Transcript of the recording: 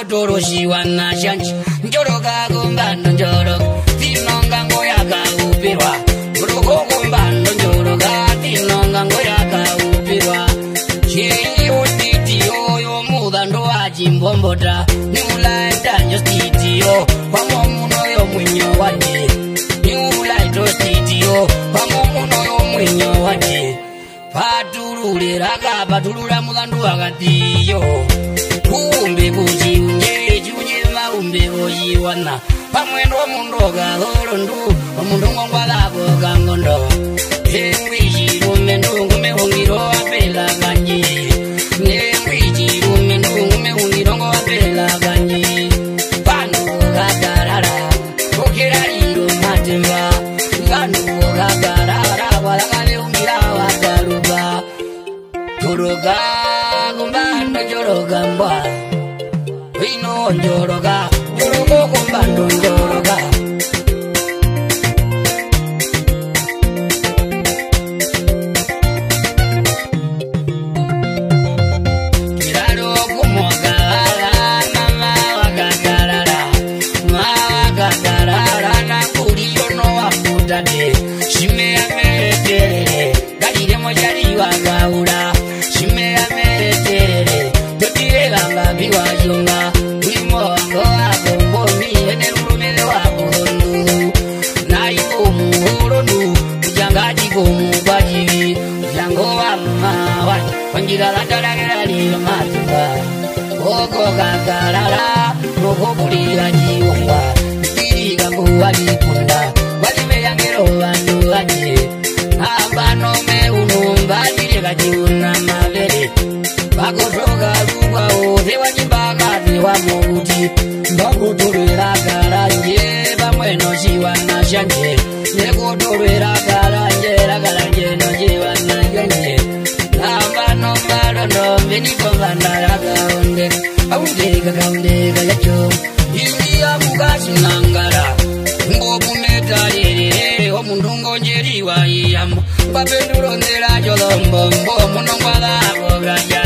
Magotoro shiwana shanchi njoroga gombando njoro tinonga ngoyaga upirwa njorogo gombando njoroga tinonga ngoyaga upirwa chiyo titio yo mudando ajimbombota niulaita njostitio pamomuno yo mwinyo wanje niulaito titio pamomuno yo mwinyo wanje patululira patulula mulandu wakatiyo umbe kuji unye maumbe oyiwana pamwendo mundoga horondu omundu ngongwalako kangondo engwijirume ndungume hungiro apela kanyi engwijirume ndungume hungiro ngo apela kanyi panu kagarara okera iro matemba panu kagarara walakale ungira wakaruba turoga kumbando joroga mbwa Vino njoroga, njorogo kumbando njoroga Kiraro kumoga, mama wagagarara na kuriyo no wafutade Shime ya meretere, galire mojari wagaura Shime ya meretere, totire ganga biwa yunga Wanjiralataragerali matuba Oko kakarara Noko kulira jiwonga Tiriga kuwali kunda Walime yangero bandu waje Abano me unumba Tirega jiuna mavere Bakotoka luwa oze Wajibaka ziwa moguti Bakutulira karanje Bamweno shiwana shanje Nekutulira karanje Rakaranje no shiwana shanje Abano mbalo Veni kovanda kaunde kaunde yacho India mugashi nangara Ngobu meta yere Omundu ngonjeri wa iyambo Babenduro ndera jolombo Mbo munongwala kogaja